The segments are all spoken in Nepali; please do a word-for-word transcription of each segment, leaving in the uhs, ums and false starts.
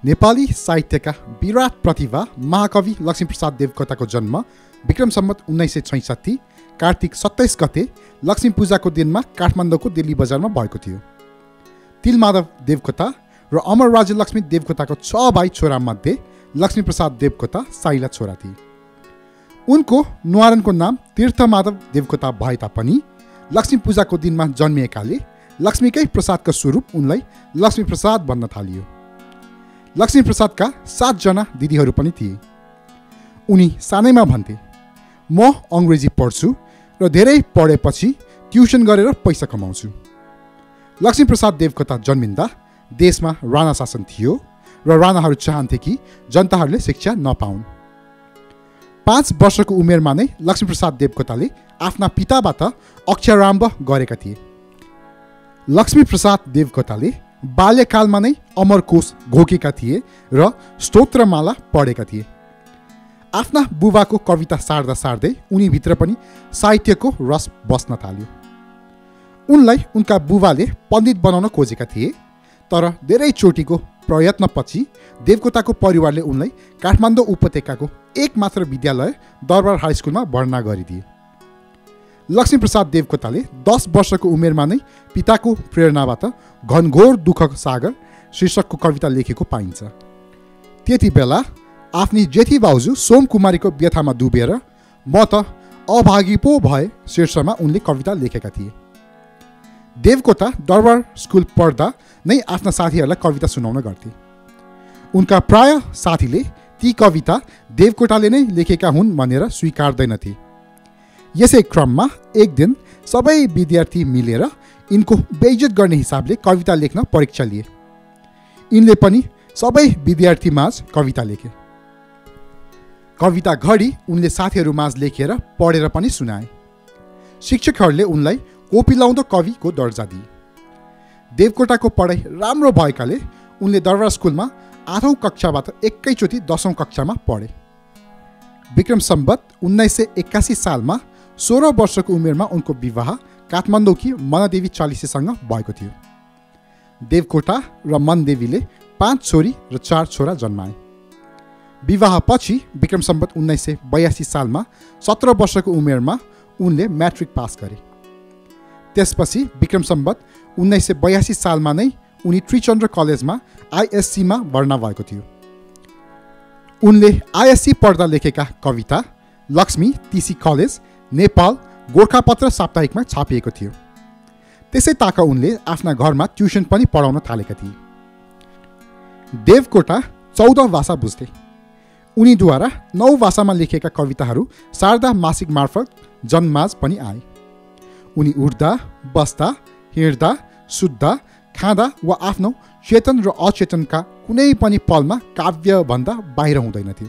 नेपाली साहित्यका विराट प्रतिभा महाकवि लक्ष्मीप्रसाद देवकोटाको जन्म विक्रम सम्वत उन्नाइस सय छैसठी कार्तिक सत्ताइस गते लक्ष्मी पूजाको दिनमा काठमाडौँको दिल्ली बजारमा भएको थियो। तिलमाधव देवकोटा र अमर राज्य लक्ष्मी देवकोटाको छ भाइ छोरामध्ये लक्ष्मीप्रसाद देवकोटा साइला छोरा थिए। उनको न्वारानको नाम तीर्थमाधव देवकोटा भए तापनि लक्ष्मी पूजाको दिनमा जन्मिएकाले लक्ष्मीकै प्रसादको स्वरूप उनलाई लक्ष्मीप्रसाद भन्न थालियो। लक्ष्मीप्रसादका सातजना दिदीहरू पनि थिए। उनी सानैमा भन्थे, म अङ्ग्रेजी पढ्छु र धेरै पढेपछि ट्युसन गरेर पैसा कमाउँछु। लक्ष्मीप्रसाद देवकोटा जन्मिँदा देशमा राणा शासन थियो र राणाहरू चाहन्थे कि जनताहरूले शिक्षा नपाउन्। पाँच वर्षको उमेरमा नै लक्ष्मीप्रसाद देवकोटाले आफ्ना पिताबाट अक्षरारम्भ गरेका थिए। लक्ष्मीप्रसाद देवकोटाले बाल्यकालमा नै अमरकोश घोकेका थिए र स्तोत्रमाला पढेका थिए। आफ्ना बुबाको कविता सार्दा सार्दै उनीभित्र पनि साहित्यको रस बस्न थाल्यो। उनलाई उनका बुबाले पण्डित बनाउन खोजेका थिए, तर धेरै चोटिको प्रयत्नपछि देवकोटाको परिवारले उनलाई काठमाडौँ उपत्यकाको एकमात्र विद्यालय दरबार हाई स्कुलमा भर्ना गरिदिए। लक्ष्मीप्रसाद देवकोटाले दस वर्षको उमेरमा नै पिताको प्रेरणाबाट घनघोर दुःखको सागर शीर्षकको कविता लेखेको पाइन्छ। त्यति बेला आफ्नी जेठी भाउजू सोमकुमारीको व्यथामा डुबेर म त अभागी पो भए शीर्षकमा उनले कविता लेखेका थिए। देवकोटा दरबार स्कुल पढ्दा नै आफ्ना साथीहरूलाई कविता सुनाउन गर्थे। उनका प्राय साथीले ती कविता देवकोटाले नै लेखेका हुन् भनेर स्वीकार्दैनथे। यसै क्रममा एक दिन सबै विद्यार्थी मिलेर यिनको बेइज्जत गर्ने हिसाबले कविता लेख्न परीक्षा लिए। यिनले पनि सबै विद्यार्थीमाझ कविता लेखे। कविता घडी उनले साथीहरूमाझ लेखेर पढेर पनि सुनाए। शिक्षकहरूले उनलाई कोपिलाउँदो कविको दर्जा दिए। देवकोटाको पढाइ राम्रो भएकाले उनले दरबार स्कुलमा आठौँ कक्षाबाट एकैचोटि दसौँ कक्षामा पढे। विक्रम सम्वत उन्नाइस सय एक्कासी सालमा सोह्र वर्षको उमेरमा उनको विवाह काठमाडौँकी मनदेवी चालिसेसँग भएको थियो। देवकोटा र मनदेवीले पाँच छोरी र चार छोरा जन्माए। विवाहपछि विक्रम सम्वत उन्नाइस सय बयासी सालमा सत्र वर्षको उमेरमा उनले म्याट्रिक पास गरे। त्यसपछि विक्रम सम्वत उन्नाइस सय बयासी सालमा नै उनी त्रिचन्द्र कलेजमा आइएससीमा भर्ना भएको थियो। उनले आइएससी पढ्दा लेखेका कविता लक्ष्मी टिसी कलेज नेपाल गोर्खापत्र साप्ताहिकमा छापिएको थियो। त्यसै ताका उनले आफ्ना घरमा ट्युसन पनि पढाउन थालेका थिए। देवकोटा चौध भाषा बुझ्थे। उनीद्वारा नौ भाषामा लेखेका कविताहरू शारदा मासिक मार्फत जनमाझ पनि आए। उनी उठ्दा बस्दा हिँड्दा सुत्दा खाँदा वा आफ्नो चेतन र अचेतनका कुनै पनि पलमा काव्यभन्दा बाहिर हुँदैनथे।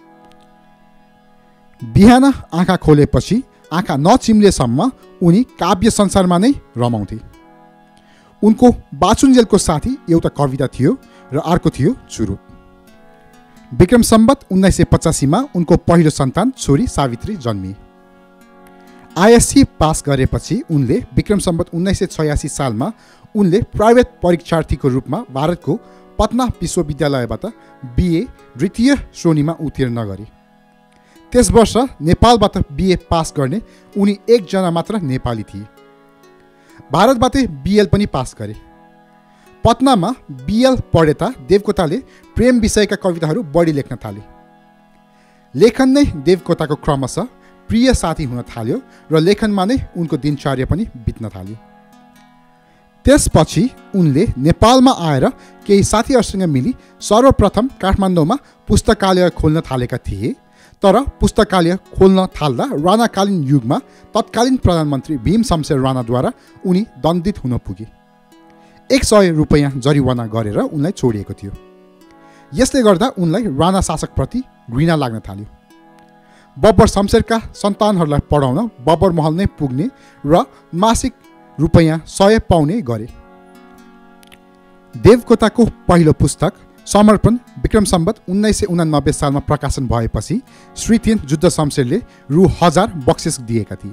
बिहान आँखा खोलेपछि आँखा नचिम्लेसम्म उनी काव्य संसारमा नै रमाउँथे। उनको बाचुन्जेलको साथी एउटा कविता थियो र अर्को थियो चुरुप। विक्रम सम्वत उन्नाइस सय पचासीमा उनको पहिलो सन्तान छोरी सावित्री जन्मिए। आइएससी पास गरेपछि उनले विक्रम सम्वत उन्नाइस सय छयासी सालमा उनले प्राइभेट परीक्षार्थीको रूपमा भारतको पटना विश्वविद्यालयबाट बिए द्वितीय श्रेणीमा उत्तीर्ण गरे। त्यस वर्ष नेपालबाट बिए पास गर्ने उनी एकजना मात्र नेपाली थिए। भारतबाटै बिएल पनि पास गरे। पटनामा बिएल पढेता देवकोटाले प्रेम विषयका कविताहरू बढी लेख्न थाले। लेखन नै देवकोटाको क्रमशः प्रिय साथी हुन थाल्यो र लेखनमा नै उनको दिनचर्या पनि बित्न थाल्यो। त्यसपछि उनले नेपालमा आएर केही साथीहरूसँग मिली सर्वप्रथम काठमाडौँमा पुस्तकालय खोल्न थालेका थिए। तर पुस्तकालय खोल्न थाल्दा राणाकालीन युगमा तत्कालीन प्रधानमन्त्री भीम शमशेर राणाद्वारा उनी दण्डित हुन पुगे। एक सय रुपियाँ जरिवाना गरेर उनलाई छोडिएको थियो। यसले गर्दा उनलाई राणा शासकप्रति घृणा लाग्न थाल्यो। बब्बर शमशेरका सन्तानहरूलाई पढाउन बब्बर महल नै पुग्ने र मासिक रुपियाँ सय पाउने गरे। देवकोटाको पहिलो पुस्तक समर्पण विक्रम सम्वत उन्नाइस सय उनानब्बे सालमा प्रकाशन भएपछि श्रीथेन जुद्ध शमशेरले रु हजार बक्सिस दिएका थिए।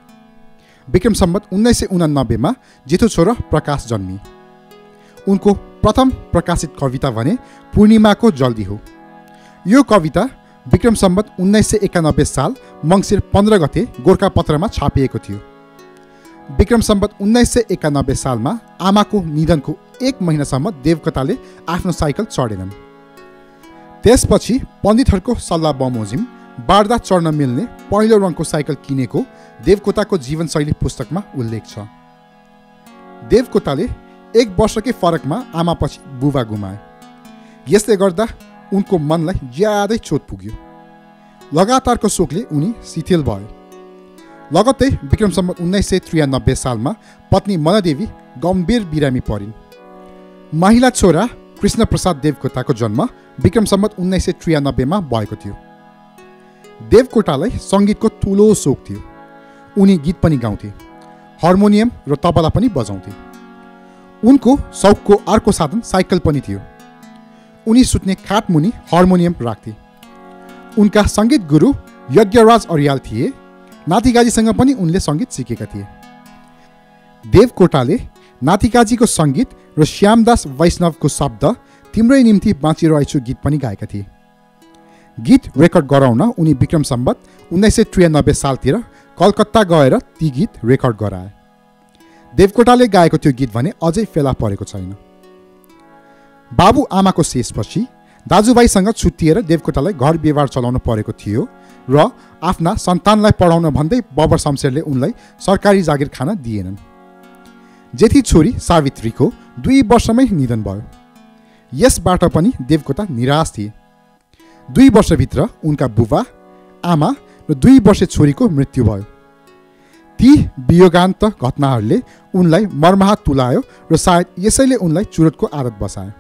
विक्रम सम्वत उन्नाइस सय उनानब्बेमा जेठो छोरो प्रकाश जन्मिए। उनको प्रथम प्रकाशित कविता भने पूर्णिमाको जल्दी हो। यो कविता विक्रम सम्वत उन्नाइस सय एकानब्बे साल मङ्सिर पन्ध्र गते गोरखापत्रमा छापिएको थियो। विक्रम सम्वत उन्नाइस सय एकानब्बे सालमा आमाको निधनको एक महिनासम्म देवकोटाले आफ्नो साइकल चढेनन्। त्यसपछि पण्डितहरूको सल्लाह बमोजिम बाड्दा चढ्न मिल्ने पहिलो रङको साइकल किनेको देवकोटाको जीवनशैली पुस्तकमा उल्लेख छ। देवकोटाले एक वर्षकै फरकमा आमापछि बुबा गुमाए। यसले गर्दा उनको मनलाई ज्यादै चोट पुग्यो। लगातारको शोकले उनी शिथिल भए। लगत्तै विक्रम सम्वत उन्नाइस सय त्रियानब्बे सालमा पत्नी मनदेवी गम्भीर बिरामी परिन्। महिला छोरा कृष्ण प्रसाद देवकोटाको जन्म विक्रम सम्वत उन्नाइस सय त्रियानब्बेमा भएको थियो। देवकोटालाई सङ्गीतको ठुलो सोख थियो। उनी गीत पनि गाउँथे, हार्मोनियम र तबला पनि बजाउँथे। उनको शौकको अर्को साधन साइकल पनि थियो। उनी सुत्ने खाटमुनि हार्मोनियम राख्थे। उनका सङ्गीत गुरु यज्ञराज अर्याल थिए। नातिकाजीसँग पनि उनले सङ्गीत सिकेका थिए। देवकोटाले नातिकाजीको सङ्गीत र श्यामदास वैष्णवको शब्द तिम्रै निम्ति बाँचिरहेछु गीत पनि गाएका थिए। गीत रेकर्ड गराउन उनी विक्रम सम्वत उन्नाइस सय त्रियानब्बे सालतिर कलकत्ता गएर ती गीत रेकर्ड गराए। देवकोटाले गाएको त्यो गीत भने अझै फेला परेको छैन। बाबु आमाको शेषपछि दाजुभाइसँग छुट्टिएर देवकोटालाई घर व्यवहार चलाउन परेको थियो र आफ्ना सन्तानलाई पढाउन भन्दै बबर शमशेरले उनलाई सरकारी जागिर खान दिएनन्। जेठी छोरी सावित्रीको दुई वर्षमै निधन भयो। यसबाट पनि देवकोटा निराश थिए। दुई वर्षभित्र उनका बुबा, आमा र दुई वर्षे छोरीको मृत्यु भयो। ती वियोगान्त घटनाहरूले उनलाई मर्माहत तुलायो र सायद यसैले उनलाई चुरोटको आदत बसायो।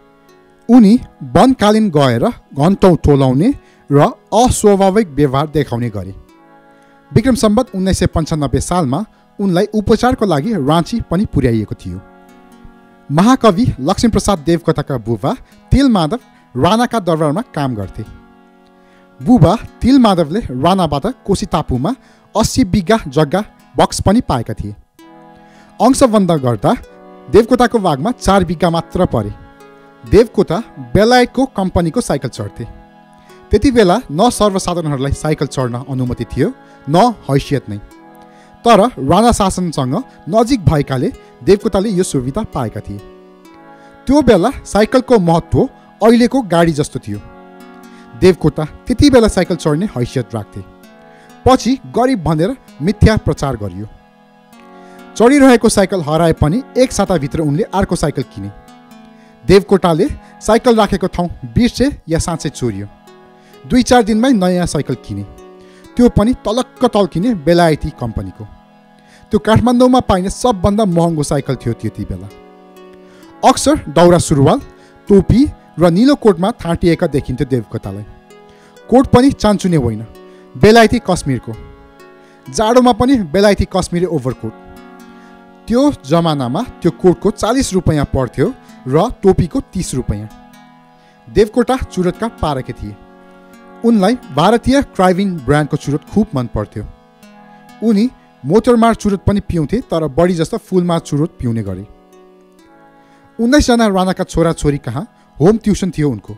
उनी वनकालीन गएर घन्टौँ टोलाउने र अस्वाभाविक व्यवहार देखाउने गरे। विक्रम सम्वत उन्नाइस सय पन्चानब्बे सालमा उनलाई उपचारको लागि राँची पनि पुर्याइएको थियो। महाकवि लक्ष्मीप्रसाद देवकोटाका बुबा तिलमाधव राणाका दरबारमा काम गर्थे। बुबा तिलमाधवले राणाबाट कोशी टापुमा अस्सी बिघा जग्गा बक्स पनि पाएका थिए। अंशबन्ध गर्दा देवकोटाको भागमा चार बिघा मात्र परे। देवकोटा बेलायतको कम्पनीको साइकल चढ्थे। त्यति बेला न सर्वसाधारणहरूलाई साइकल चढ्न अनुमति थियो न हैसियत नै। तर राणा शासनसँग नजिक भएकाले देवकोटाले यो सुविधा पाएका थिए। त्यो बेला साइकलको महत्त्व अहिलेको गाडी जस्तो थियो। देवकोटा त्यति बेला साइकल चढ्ने हैसियत राख्थे। पछि गरिब भनेर मिथ्या प्रचार गरियो। चढिरहेको साइकल हराए पनि एक साताभित्र उनले अर्को साइकल किने। देवकोटाले साइकल राखेको ठाउँ बिर्से या साँच्चै चोरियो। दुई चार दिनमै नयाँ साइकल किने। त्यो पनि तलक्क तल किने बेलायती कम्पनीको। त्यो काठमाडौँमा पाइने सबभन्दा महँगो साइकल थियो त्यति बेला। अक्सर दौरा सुरुवाल, टोपी र निलो कोटमा ठाँटिएका देखिन्थ्यो देवकोटालाई। कोट पनि चान्चुने होइन, बेलायती कश्मीरको। जाडोमा पनि बेलायती कश्मीरी ओभरकोट। त्यो जमानामा त्यो कोटको चालिस रुपियाँ पर्थ्यो र टोपीको तीस रुपियाँ। देवकोटा चुरोटका पारके थिए। उनलाई भारतीय क्राइभिन ब्रान्डको चुरोट खुब मन पर्थ्यो। उनी मोटरमार चुरोट पनि पिउँथे, तर बढी जस्तो फुलमार चुरोट पिउने गरे। उन्नाइसजना राणाका छोराछोरी कहाँ होम ट्युसन थियो उनको।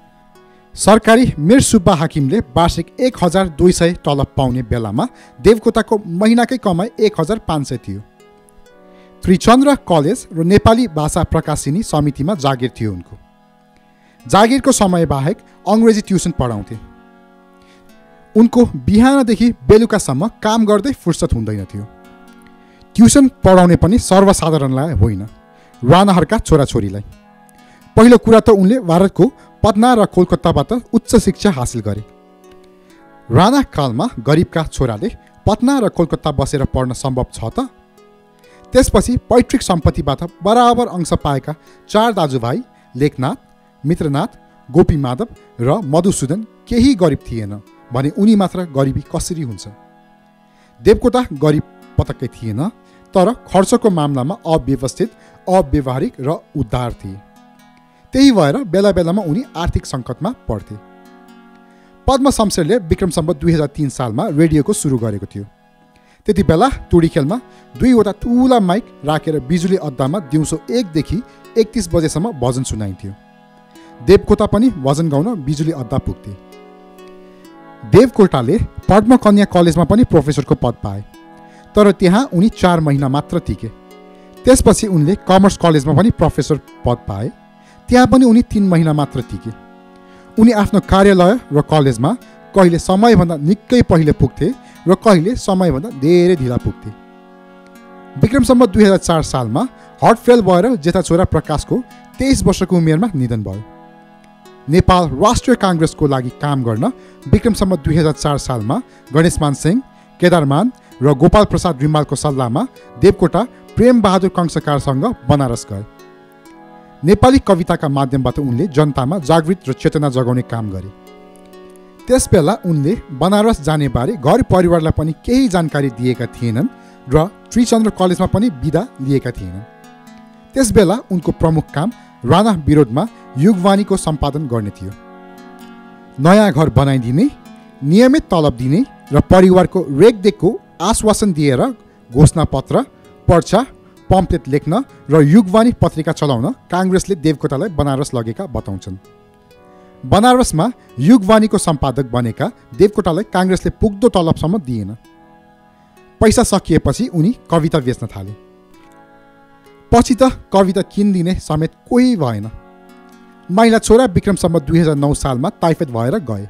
सरकारी मीर सुब्बा हाकिमले वार्षिक एक हजार दुई सय तलब पाउने बेलामा देवकोटाको महिनाकै कमाई एक हजार पाँच सय थियो। त्रिचन्द्र कलेज र नेपाली भाषा प्रकाशिनी समितिमा जागिर थियो उनको। जागिरको समय बाहेक अङ्ग्रेजी ट्युसन पढाउँथे। उनको बिहानदेखि बेलुकासम्म काम गर्दै फुर्सद हुँदैन थियो। ट्युसन पढाउने पनि सर्वसाधारणलाई होइन, राणाहरूका छोराछोरीलाई। पहिलो कुरा त उनले भारतको पटना र कोलकाताबाट उच्च शिक्षा हासिल गरे। राणा कालमा गरिबका छोराले पटना र कोलकाता बसेर पढ्न सम्भव छ त? त्यसपछि पैतृक सम्पत्तिबाट बराबर अंश पाएका चार दाजुभाइ लेखनाथ, मित्रनाथ, गोपीमाधव र मधुसूदन केही गरिब थिएन भने उनी मात्र गरिबी कसरी हुन्छ? देवकोटा गरिब पटक्कै थिएन, तर खर्चको मामलामा अव्यवस्थित, अव्यवहारिक र उदार थिए। त्यही भएर बेला बेलामा उनी आर्थिक सङ्कटमा पर्थे। पद्म शमशेरले विक्रम सम्वत दुई हजार तीन सालमा रेडियोको सुरु गरेको थियो। त्यति बेला टोडी खेलमा दुईवटा ठुला माइक राखेर बिजुली अड्डामा दिउँसो एकदेखि एकतिस बजेसम्म भजन सुनाइन्थ्यो। देवकोटा पनि भजन गाउन बिजुली अड्डा पुग्थे। देवकोटाले पद्म कन्या कलेजमा पनि प्रोफेसरको पद पाए, तर त्यहाँ उनी चार महिना मात्र टिके। त्यसपछि उनले कमर्स कलेजमा पनि प्रोफेसर पद पाए, त्यहाँ पनि उनी तीन महिना मात्र टिके। उनी आफ्नो कार्यालय र कलेजमा कहिले समयभन्दा निकै पहिले पुग्थे र कहिले समयभन्दा धेरै ढिला पुग्थे। विक्रम सम्वत दुई हजार चार सालमा हार्ट फेल भएर जेठा छोरा प्रकाशको तेइस वर्षको उमेरमा निधन भयो। नेपाल राष्ट्रिय काङ्ग्रेसको लागि काम गर्न विक्रम सम्वत दुई हजार चार सालमा गणेशमान सिंह, केदारमान र गोपाल प्रसाद रिमालको सल्लाहमा देवकोटा प्रेम बहादुर कंसकारसँग बनारस गए। नेपाली कविताका माध्यमबाट उनले जनतामा जागृत र चेतना जगाउने काम गरे। त्यसबेला उनले बनारस जाने बारे घर परिवारलाई पनि केही जानकारी दिएका थिएनन् र त्रिचन्द्र कलेजमा पनि बिदा लिएका थिएनन्। त्यसबेला उनको प्रमुख काम राणा विरोधमा युगवाणीको सम्पादन गर्ने थियो। नयाँ घर बनाइदिने, नियमित तलब दिने र परिवारको रेखदेखको आश्वासन दिएर घोषणापत्र, पर्चा, पम्पलेट लेख्न र युगवाणी पत्रिका चलाउन काङ्ग्रेसले देवकोटालाई बनारस लगेका बताउँछन्। बनारसमा युगवाणीको सम्पादक बनेका देवकोटालाई काङ्ग्रेसले पुग्दो तलबसम्म दिएन। पैसा सकिएपछि उनी कविता बेच्न थाले। पछि त कविता किनिदिने समेत कोही भएन। माइला छोरा विक्रम सम्वत दुई हजार नौ सालमा टाइफाइड भएर गए।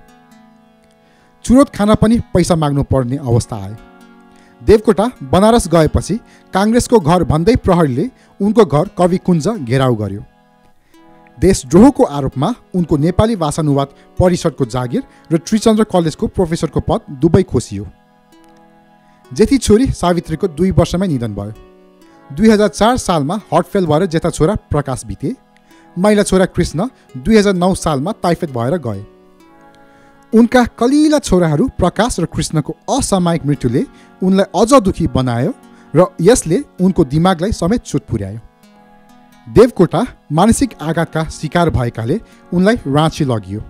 चुरोट खान पनि पैसा माग्नु पर्ने अवस्था आयो। देवकोटा बनारस गएपछि काङ्ग्रेसको घर भन्दै प्रहरीले उनको घर कविकुञ्ज घेराउ गर्यो। देशद्रोहको आरोपमा उनको नेपाली भाषानुवाद परिषदको जागिर र त्रिचन्द्र कलेजको प्रोफेसरको पद दुवै खोसियो। जेठी छोरी सावित्रीको दुई वर्षमै निधन भयो। दुई हजार चार सालमा हार्ट फेल भएर जेठा छोरा प्रकाश बिते। माइला छोरा कृष्ण दुई हजार नौ सालमा टाइफाइड भएर गए। उनका कलिला छोराहरू प्रकाश र कृष्णको असामयिक मृत्युले उनलाई अझ दुखी बनायो र यसले उनको दिमागलाई समेत चोट पुर्यायो। देवकोटा मानसिक आघातका शिकार भएकाले उनलाई राँची लगियो।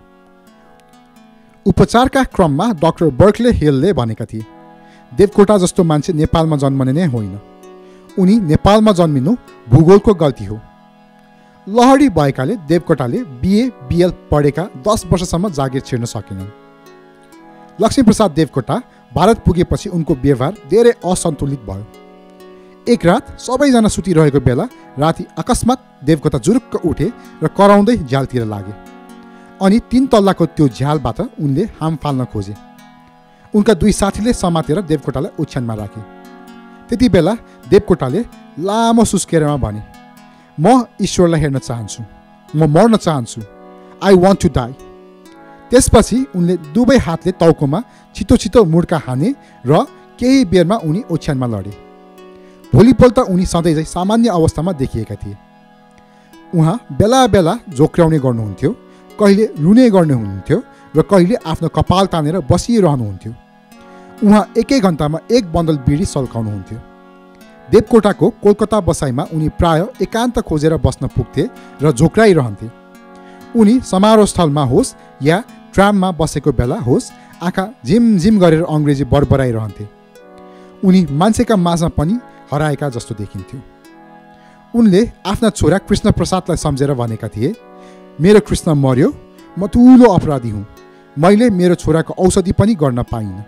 उपचारका क्रममा डाक्टर बर्कले हेलले भनेका थिए, देवकोटा जस्तो मान्छे नेपालमा जन्मने नै होइन, उनी नेपालमा जन्मिनु भूगोलको गल्ती हो। लहडी भएकाले देवकोटाले बिए बिएल पढेका दस वर्षसम्म जागिर छिर्न सकेनन्। लक्ष्मीप्रसाद देवकोटा भारत पुगेपछि उनको व्यवहार धेरै असन्तुलित भयो। एक रात सबैजना सुतिरहेको बेला राति अकस्मात देवकोटा जुरुक्क उठे र कराउँदै झ्यालतिर लागे। अनि तीन तल्लाको त्यो झ्यालबाट उनले हाम फाल्न खोजे। उनका दुई साथीले समातेर देवकोटालाई ओछ्यानमा राखे। त्यति बेला देवकोटाले लामो सुस्केरमा भने, म ईश्वरलाई हेर्न चाहन्छु, म मर्न चाहन्छु, आई वान्ट टु डाई। त्यसपछि उनले दुवै हातले टाउकोमा छिटो छिटो मुड्का हाने र केही बेरमा उनी ओछ्यानमा लडे। भोलिपल्ट उनी सधैँ सामान्य अवस्थामा देखिएका थिए। उहाँ बेला बेला झोक्राउने गर्नुहुन्थ्यो, कहिले रुने गर्ने हुनुहुन्थ्यो र कहिले आफ्नो कपाल तानेर बसिरहनुहुन्थ्यो। उहाँ एकै घन्टामा एक बन्डल बिडी सल्काउनुहुन्थ्यो। देवकोटाको कोलकाता बसाइमा उनी प्राय एकान्त खोजेर बस्न पुग्थे र झोक्राइरहन्थे। उनी समारोह स्थलमा होस् या ट्राममा बसेको बेला होस्, आँखा झिमझिम गरेर अङ्ग्रेजी बरबराइरहन्थे। उनी मान्छेका माझमा पनि हराएका जस्तो देखिन्थ्यो। उनले आफ्ना छोरा कृष्ण प्रसादलाई सम्झेर भनेका थिए, मेरो कृष्ण मर्यो, म ठुलो अपराधी हुँ, मैले मेरो छोराको औषधि पनि गर्न पाइनँ।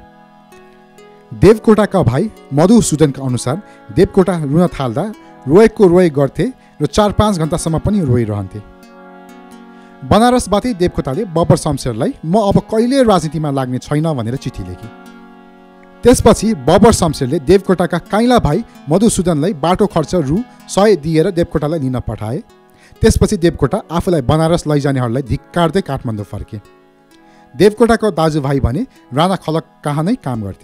देवकोटाका भाइ मधुसूदनका अनुसार देवकोटा रुन थाल्दा रोएको रोए गर्थे र चार पाँच घन्टासम्म पनि रोइरहन्थे। बनारसबाटै देवकोटाले बबर शमशेरलाई म अब कहिले राजनीतिमा लाग्ने छैन भनेर चिठी लेखे। त्यसपछि बबर शमशेरले देवकोटाका काइला भाइ मधुसूदनलाई बाटो खर्च रु सय दिएर देवकोटालाई लिन पठाए। त्यसपछि देवकोटा आफूलाई बनारस लैजानेहरूलाई धिक्कार्दै काठमाडौँ फर्के। देवकोटाको दाजुभाइ भने राणा खलक कहाँ नै काम गर्थे।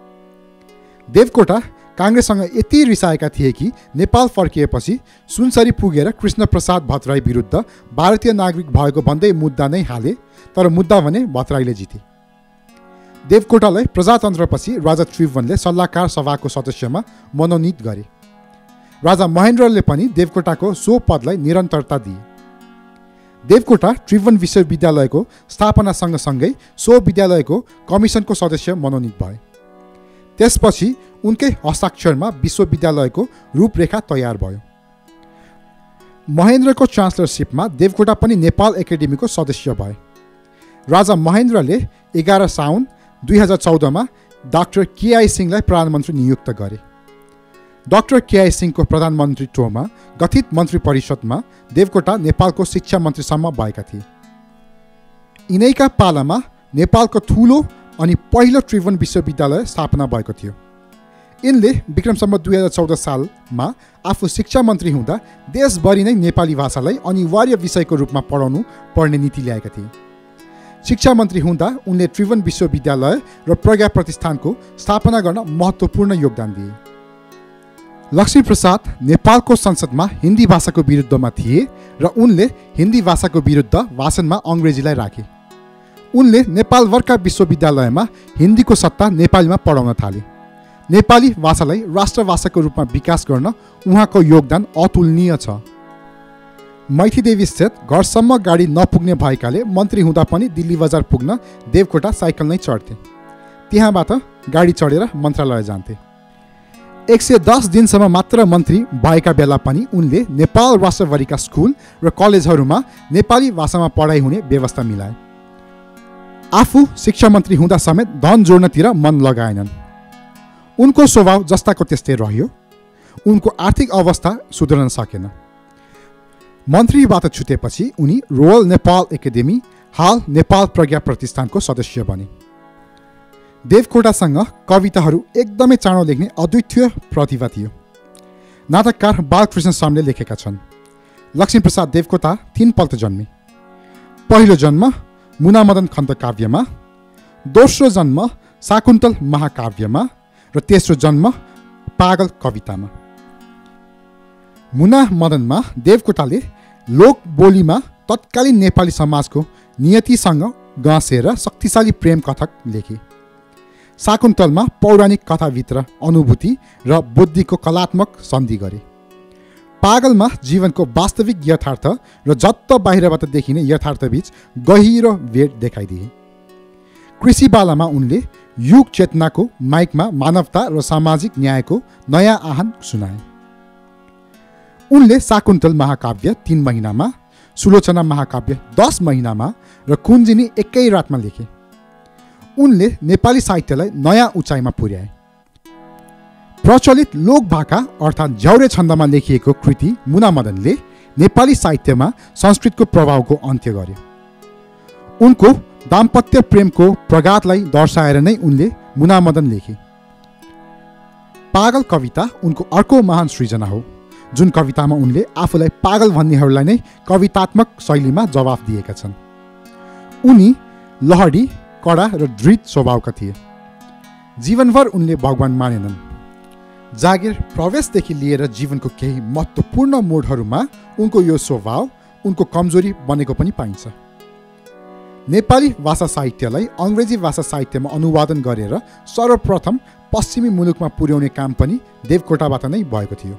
देवकोटा काङ्ग्रेससँग यति रिसाएका थिए कि नेपाल फर्किएपछि सुनसरी पुगेर कृष्ण प्रसाद भट्टराई विरुद्ध भारतीय नागरिक भएको भन्दै मुद्दा नै हाले, तर मुद्दा भने भट्टराईले जिते। देवकोटालाई प्रजातन्त्रपछि राजा त्रिभुवनले सल्लाहकार सभाको सदस्यमा मनोनित गरे। राजा महेन्द्रले पनि देवकोटाको सो पदलाई निरन्तरता दिए। देवकोटा त्रिभुवन विश्वविद्यालयको स्थापना सँगसँगै सो विद्यालयको कमिसनको सदस्य मनोनित भए। त्यसपछि उनकै हस्ताक्षरमा विश्वविद्यालयको रूपरेखा तयार भयो। महेन्द्रको चान्सलरसिपमा देवकोटा पनि नेपाल एकाडेमीको सदस्य भए। राजा महेन्द्रले एघार साउन दुई हजार चौधमा डाक्टर केआई सिंहलाई प्रधानमन्त्री नियुक्त गरे। डाक्टर केआई सिंहको प्रधानमन्त्रीत्वमा गठित मन्त्री परिषदमा देवकोटा नेपालको शिक्षा मन्त्रीसम्म भएका थिए। यिनैका पालामा नेपालको ठुलो अनि पहिलो त्रिभुवन विश्वविद्यालय स्थापना भएको थियो। यिनले विक्रम सम्वत दुई हजार चौध सालमा आफू शिक्षा मन्त्री हुँदा देशभरि नै नेपाली भाषालाई अनिवार्य विषयको रूपमा पढाउनु पर्ने नीति ल्याएका थिए। शिक्षा मन्त्री हुँदा उनले त्रिभुवन विश्वविद्यालय र प्रज्ञा प्रतिष्ठानको स्थापना गर्न महत्त्वपूर्ण योगदान दिए। लक्ष्मीप्रसाद नेपालको संसदमा हिन्दी भाषाको विरुद्धमा थिए र उनले हिन्दी भाषाको विरुद्ध भाषणमा अङ्ग्रेजीलाई राखे। उनले नेपालभरका विश्वविद्यालयमा हिन्दीको सट्टा नेपालीमा पढाउन थाले। नेपाली भाषालाई राष्ट्रभाषाको रूपमा विकास गर्न उहाँको योगदान अतुलनीय छ। मैथीदेवी स्थित घरसम्म गाडी नपुग्ने भएकाले मन्त्री हुँदा पनि दिल्ली बजार पुग्न देवकोटा साइकल नै चढ्थे। त्यहाँबाट गाडी चढेर मन्त्रालय जान्थे। एक सय दस दिनसम्म मात्र मन्त्री भएका बेला पनि उनले नेपाल राष्ट्रभरिका स्कुल र कलेजहरूमा नेपाली भाषामा पढाइ हुने व्यवस्था मिलाए। आफू शिक्षा मन्त्री हुँदा समेत धन जोड्नतिर मन लगाएनन्। उनको स्वभाव जस्ताको त्यस्तै रह्यो। उनको आर्थिक अवस्था सुध्रन सकेन। मन्त्रीबाट छुटेपछि उनी रोयल नेपाल एकाडेमी, हाल नेपाल प्रज्ञा प्रतिष्ठानको सदस्य बने। देवकोटासँग कविताहरू एकदमै चाँडो लेख्ने अद्वितीय प्रतिभा थियो। नाटककार बालकृष्ण समले लेखेका छन्। लक्ष्मीप्रसाद देवकोटा तीनपल्ट जन्मे। पहिलो जन्म मुनामदन खण्डकाव्यमा, दोस्रो जन्म शाकुन्तल महाकाव्यमा र तेस्रो जन्म पागल कवितामा। मुना मदनमा देवकोटाले लोक बोलीमा तत्कालीन नेपाली समाजको नियतिसँग गाँसेर शक्तिशाली प्रेम कथा लेखे। शाकुन्तलमा पौराणिक कथाभित्र अनुभूति र बुद्धिको कलात्मक सन्धि गरे। पागलमा जीवनको वास्तविक यथार्थ र जत्त बाहिरबाट देखिने यथार्थबीच गहिरो भेट देखाइदिए। कृषिबालामा उनले युग चेतनाको माइकमा मानवता र सामाजिक न्यायको नयाँ आह्वान सुनाए। उनले शाकुन्तल महाकाव्य तीन महिनामा, सुलोचना महाकाव्य दस महिनामा र कुञ्जिनी एकै रातमा लेखे। उनले नेपाली साहित्यलाई नयाँ उचाइमा पुर्याए। प्रचलित लोकभाका अर्थात् झ्याउरे छन्दमा लेखिएको कृति मुनामदनले नेपाली साहित्यमा संस्कृतको प्रभावको अन्त्य गर्यो। उनको दाम्पत्य प्रेमको प्रगातलाई दर्शाएर नै उनले मुनामदन लेखे। पागल कविता उनको अर्को महान सृजना हो, जुन कवितामा उनले आफूलाई पागल भन्नेहरूलाई नै कवितात्मक शैलीमा जवाफ दिएका छन्। उनी लहडी, कडा र दृढ स्वभावका थिए। जीवनभर उनले भगवान मानेनन्। जागिर प्रवेशदेखि लिएर जीवनको केही महत्त्वपूर्ण मोडहरूमा उनको यो स्वभाव उनको कमजोरी बनेको पनि पाइन्छ। नेपाली भाषा साहित्यलाई अङ्ग्रेजी भाषा साहित्यमा अनुवादन गरेर सर्वप्रथम पश्चिमी मुलुकमा पुर्याउने काम पनि देवकोटाबाट नै भएको थियो।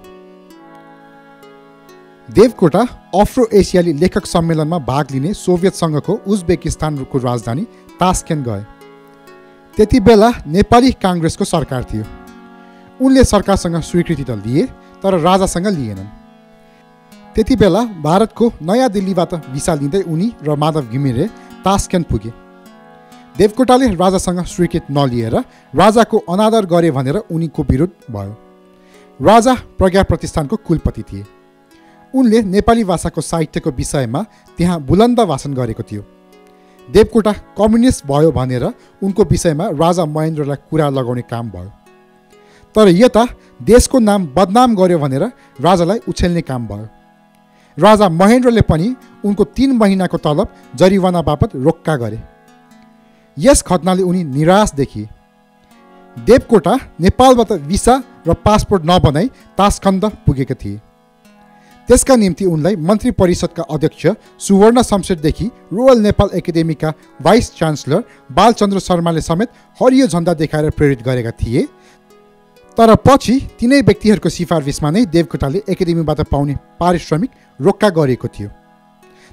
देवकोटा अफ्रो एसियाली लेखक सम्मेलनमा भाग लिने सोभियत सङ्घको उज्बेकिस्तानको राजधानी तास्केन्ट गए। त्यति बेला नेपाली काङ्ग्रेसको सरकार थियो। उनले सरकारसँग स्वीकृति त लिए, तर राजासँग लिएनन्। त्यति बेला भारतको नयाँ दिल्लीबाट भिसा लिँदै उनी र माधव घिमिरे तास्केन्ट पुगे। देवकोटाले राजासँग स्वीकृति नलिएर राजाको अनादर गरे भनेर उनीको विरोध भयो। राजा प्रज्ञा प्रतिष्ठानको कुलपति थिए। उनले नेपाली भाषाको साहित्यको विषयमा त्यहाँ बुलन्द भाषण गरेको थियो। देवकोटा कम्युनिस्ट भयो भनेर उनको विषयमा राजा महेन्द्रलाई कुरा लगाउने काम भयो। तर यता देशको नाम बदनाम गर्यो भनेर राजालाई उछेल्ने काम भयो। राजा महेन्द्रले पनि उनको तीन महिनाको तलब जरिवाना बापत रोक्का गरे। यस घटनाले उनी निराश देखिए। देवकोटा नेपालबाट भिसा र पासपोर्ट नबनाई तास्कन्द पुगेका थिए। त्यसका निम्ति उनलाई मन्त्री परिषदका अध्यक्ष सुवर्ण शमशेरदेखि रोयल नेपाल एकाडेमीका भाइस चान्सलर बालचन्द्र शर्माले समेत हरियो झण्डा देखाएर प्रेरित गरेका थिए। तर पछि तिनै व्यक्तिहरूको सिफारिसमा नै देवकोटाले एकाडेमीबाट पाउने पारिश्रमिक रोक्का गरेको थियो।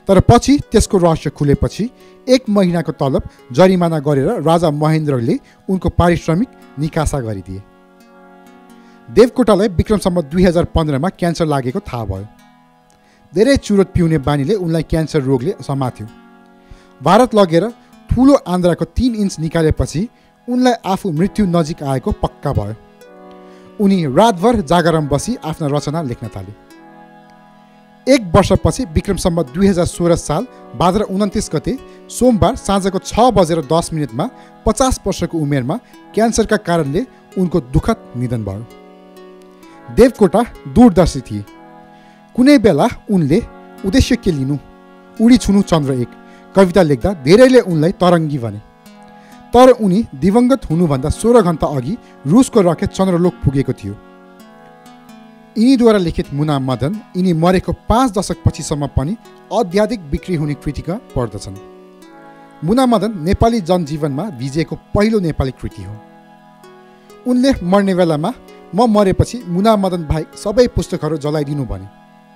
तर पछि त्यसको रहस्य खुलेपछि एक महिनाको तलब जरिमाना गरेर राजा महेन्द्रले उनको पारिश्रमिक निकासा गरिदिए। देवकोटालाई विक्रम सम्वत दुई हजार पन्ध्रमा क्यान्सर लागेको थाहा भयो। धेरै चुरोट पिउने बानीले उनलाई क्यान्सर रोगले समात्यो। भारत लगेर ठुलो आन्द्राको तीन इन्च निकालेपछि उनलाई आफू मृत्यु नजिक आएको पक्का भयो। उनी रातभर जागरम बसी आफ्ना रचना लेख्न थाले। एक वर्षपछि विक्रम सम्वत दुई हजार सोह्र साल भाद्र उन्तिस गते सोमबार साँझको छ बजेर दस मिनटमा पचास वर्षको उमेरमा क्यान्सरका कारणले उनको दुःखद निधन भयो। देवकोटा दूरदर्शी थिए। कुनै बेला उनले उद्देश्य के लिनु, उडी छुनु चन्द्र एक कविता लेख्दा धेरैले उनलाई तरङ्गी भने। तर उनी दिवंगत हुनुभन्दा सोह्र घण्टा अघि रुसको रकेट चन्द्रलोक पुगेको थियो। यिनीद्वारा लिखित मुना मदन यिनी मरेको पाँच दशक पछिसम्म पनि अत्याधिक बिक्री हुने कृतिका पर्दछन्। मुना मदन नेपाली जनजीवनमा भिजिएको पहिलो नेपाली कृति हो। उनले मर्ने बेलामा म मरेपछि मुना मदन बाहेक सबै पुस्तकहरू जलाइदिनु भने।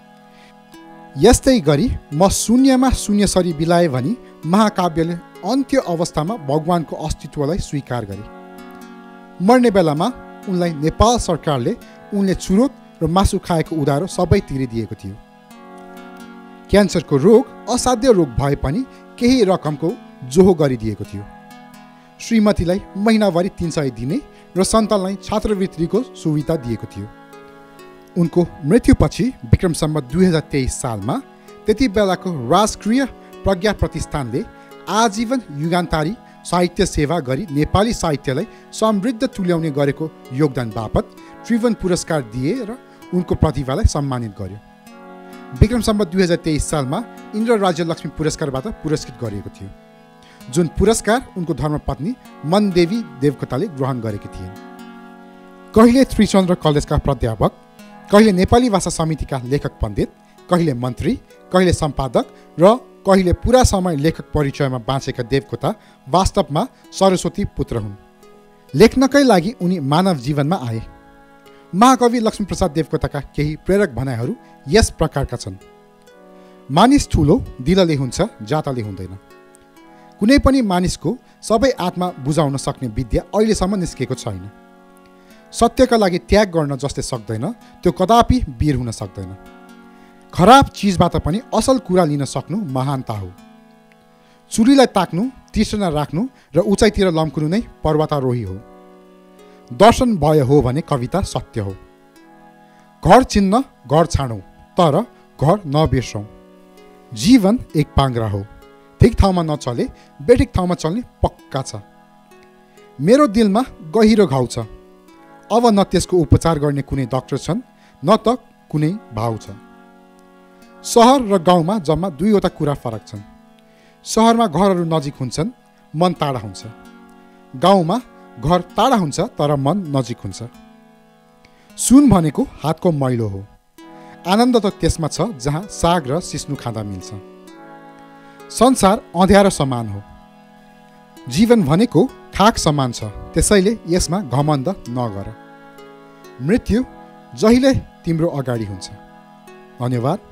यस्तै गरी म शून्यमा शून्य सरी बिलाए भनी महाकाव्यले अन्त्य अवस्थामा भगवानको अस्तित्वलाई स्वीकार गरे। मर्ने बेलामा उनलाई नेपाल सरकारले उनले चुरोट र मासु खाएको उधारो सबै तिरिदिएको थियो। क्यान्सरको रोग असाध्य रोग भए पनि केही रकमको जोहो गरिदिएको थियो। श्रीमतीलाई महिनाभरि तीन सय दिने र सन्तानलाई छात्रवृत्तिको सुविधा दिएको थियो। उनको मृत्युपछि विक्रम सम्वत दुई हजार तेइस सालमा त्यति बेलाको राष्ट्रिय प्रज्ञा प्रतिष्ठानले आजीवन युगान्तारी साहित्य सेवा गरी नेपाली साहित्यलाई समृद्ध तुल्याउने गरेको योगदान बापत त्रिभुवन पुरस्कार दिएर उनको प्रतिभालाई सम्मानित गर्यो। विक्रम सम्वत दुई हजार तेइस सालमा इन्द्र राज्य लक्ष्मी पुरस्कारबाट पुरस्कृत गरिएको थियो, जुन पुरस्कार उनको धर्मपत्नी मनदेवी देवकोटाले ग्रहण गरेकी थिइन्। कहिले त्रिचन्द्र कलेजका प्राध्यापक, कहिले नेपाली भाषा समितिका लेखक पण्डित, कहिले मन्त्री, कहिले सम्पादक र कहिले पुरा समय लेखक परिचयमा बाँचेका देवकोटा वास्तवमा सरस्वती पुत्र हुन्। लेख्नकै लागि उनी मानव जीवनमा आए। महाकवि लक्ष्मीप्रसाद देवकोटाका केही प्रेरक भनाइहरू यस प्रकारका छन्। मानिस ठुलो दिलले हुन्छ, जातले हुँदैन। कुनै पनि मानिसको सबै आत्मा बुझाउन सक्ने विद्या अहिलेसम्म निस्केको छैन। सत्यका लागि त्याग गर्न जसले सक्दैन त्यो कदापि वीर हुन सक्दैन। खराब चिजबाट पनि असल कुरा लिन सक्नु महानता हो। चुलीलाई ताक्नु, तृष्णा राख्नु र उचाइतिर लम्कुनु नै पर्वतारोही हो। दर्शन भय हो भने कविता सत्य हो। घर चिन्न घर छाडौँ, तर घर नबिर्सौँ। जीवन एक पाङ्ग्रा हो, ठिक ठाउँमा नचले बेठिक ठाउँमा चल्ने पक्का छ। मेरो दिलमा गहिरो घाउ छ, अब न त्यसको उपचार गर्ने कुनै डाक्टर छन्, न त कुनै भाउ छ। सहर र गाउँमा जम्मा दुईवटा कुरा फरक छन्। सहरमा घरहरू नजिक हुन्छन्, मन टाढा हुन्छ। गाउँमा घर टाढा हुन्छ तर मन नजिक हुन्छ। सुन भनेको हातको मैलो हो। आनन्द त त्यसमा छ जहाँ साग र सिस्नु खाँदा मिल्छ। संसार अँध्यारो समान हो। जीवन भनेको खाक समान छ, त्यसैले यसमा घमण्ड नगर। मृत्यु जहिले तिम्रो अगाडि हुन्छ। धन्यवाद।